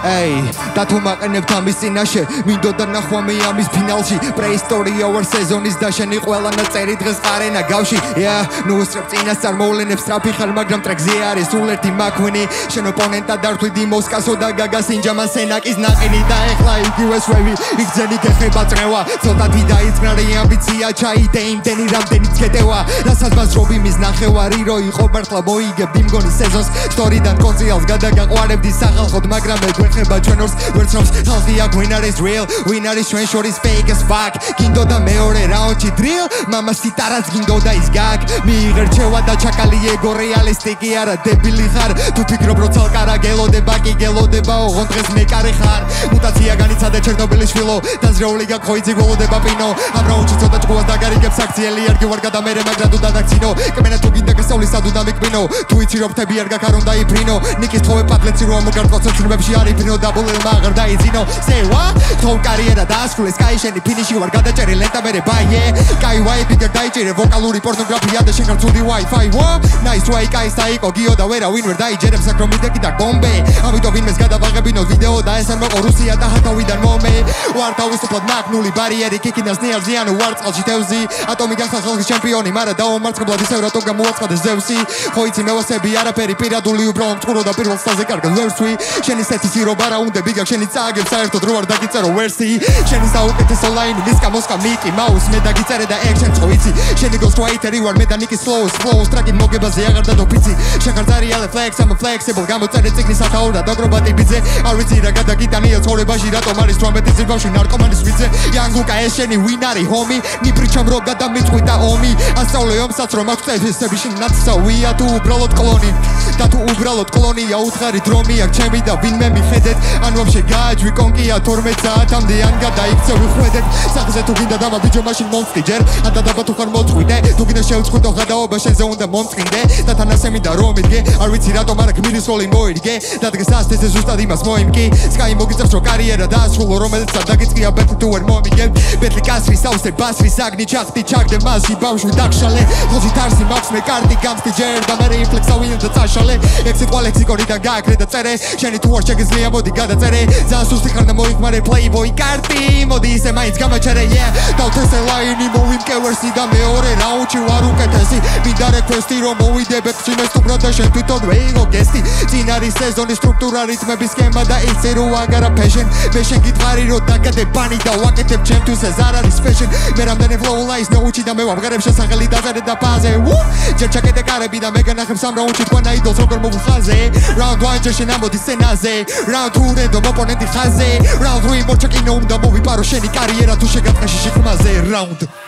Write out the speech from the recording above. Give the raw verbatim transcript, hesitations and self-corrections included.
Ey, და თუ მაყენებთ ამის წინაშე მინდოდა ნახვა მე ამის ფინალში პრეისტორია ვარ სეზონის დაშენი ყველა ნაწერი დღეს ყარენა გავში yeah, ნუ უსწრებ წინასწარ მოვლენებს სწრაფი ხარ მაგრამ ტრეკზე არის სულ ერთი მაქვენი შენ ოპონენტად დართვიდი მოსკასო და გაგას ინჯამან სენაკის ნაყინი და ეხლა იგივე სვევი იგზენი გეხება წრევა ცოტათი დაიწყნა რე ამბიცია ჩაიდე იმდენი რამდენიც გეტევა რასაც მასრობი მის ნახევარი რო იყო მართლა მოიგებდი მგონი სეზონს სტორიდან კონციალს გადაგაყვარებდი სახალხოდ მაგრამ მე გვეხება ჩვენორს ვერც რობს ხალხი აქ win არის real win არის ჩვენ შორის fake as fuck გინდოდა მეორე რაუნდში drill მამა სიტარას გინდოდა ის გაკ მიიღერჩევა და ჩაკალი ეგო რეალისტიკი არა დებილი ხარ თუ ფიქრობ რომ ცალკარა გელოდება კი გელოდება ოღონდ დღეს მეკარე ხარ მუტაცია განიცადა ჩერნობილის შვილო დაზრეული გაქოიცი გველოდება პინო ამ რაუნდში ცოტა ჭკუას დაგარიგებს აქციელი არ გივარ გადამერე მაგრამ თუ დადაქცინო კმენა თუ გინდა გასავლის სადუ დამიკბინო თუ იცი რომ თები არ გაქ არ უნდა იფრინო ნიკის თხოვე პატლეცი რომ მოგარტყო ცოცხლებში არ იფრინო დაბოლელმა აღარ დაიძინო say what თო კარიერა დაასრულეს კაი შენი ფინიში ვარ გადაჭერი ლენტა მერე ბაიე კაი ვაიპი და დაიჭირე ვოკალური პორნოგრაფია და შენ გწუდი Wi-Fi wo nice way კაი საიკო გიო და ვერა ვინ ვერ დაიჯერებ საკრომიდეკი და გომბე ამიტომ ვინმეს გადავაღებინო ვიდეო და ეს არ მოყო რუსია და ჰათავიდან მომე ვარ თავისუფლად ნაკნული ბარიერი კიკინას ნიარზიანო ვარ წყალში თევზი ატომი გახდა ხალხის ჩემპიონი მარა დაუმარცხებლად ისევ რატომ გამოაცხადეს ზევსი ხო იცი მევასები არაფერი პირადული უბრალოდ მწყურო და პირველ სტაზე კარგად ვერსვი შენი სეთისი რო ბარა უნდა ბიგა შენი წააგებ საერთოდ რო არ დაგიწერო ვერსი შენი საუკეთესო ლაინი მისკა მოსკა მიკი მაუს მე დაგიწერე და ეგ შენ წვიცი შენი გოსტვაიტერი ვარ მე და ნიკის flows flows ტრაკი მოგებაზე აღარ დადო ფიცი შეხარ რეალ flex I'm flexible გამოწერე ციგნის ათაურა დაგრობა ტიპიძე არ ვიცი რა გადაგიტანია ცხოვრებაში რატომ არის თვრამეტი ზირბავში ნარკომანის ვიძე იანგუკა ეს შენი win არის homie ნიბრიჩამ რო გადამიწყვიტა ომი ასწავლე ომსაც რომ აქვს წესები შენ ნაცსავია თუ უბრალოდ კლონი და თუ უბრალოდ კლონია უთხარი დრომი აქ ჩემი და ვინმე მიხედეთ ან ვაფშე გააჯვი კონკია თორმეტ საათამდე ან გადაიქცევი ხვედეთ სახზე თუ გინდა დავა ბიჭო მაშინ მომწყი ჯერ ან დადაბა თუ ხარ მოწყვიდე თუ გინდა შევწყვიტო გადაობა შენზე უნდა მომწყინდე და თან ასე მინდა რომ იდგე არ ვიცი რატომ არა გმირის როლი მოირგე და დღეს ასთეზე ზუსტად იმას მოიმკი სკაი მოგიწევს რომ კარიერა დაასრულო რომელიც არ დაგიწყია ბეთლი თუ ვერ მომიგებ ბეთლი კასრის ავსე ბასრის საგნი ჩახტი ჩაგდე მასში ბავშვი დაგშალე ხოთი თარსი მაქვს მე კარტი გამსტი ჯერ და მე რეიფლექსავინე და წაშალე ექსი კოლექსიკორიდან გააკრე და წერე შენი თუ არ შეგიძლია მოდი გადაწერე ძალიან სუსტი ხარ და მოიხმარე playboy კარტი მოდი ისე მაინც გამაჩერე yeah დავთესე ლაინი მოვიმკე ვერსი და მეორე რაუნდში ვარ უკეთესი მინდა რეკვესტი რომ მოვიდე ბექსინეს თუბრად და შენ თვითონ ვეიღო გესტი წინ არის სეზონის სტრუქტურა რიტმების სქემა და იცი რომ აღარა ფეშენ მე შენ გითხარი რომ დაგადე ბანი და ვაკეთებ ჩემთვის ეს არ არის ფეშენ მე რამდენი flow lies ნოუჩი და მე ვამღერებ შესახელი დაზარე და ფაზე ჯერ ჩაკეტე კარები და მე განახებ სამ რაუნდში თქვენ აიდოლს როგორ მოვხაზე round one ჯერ შენ ამოდი სცენაზე round two რედო ოპონენტი ხაზე round three მორჩაკინო უნდა მოვიპარო შენი კარიერა თუ შეგაფხეში შიხმაზე round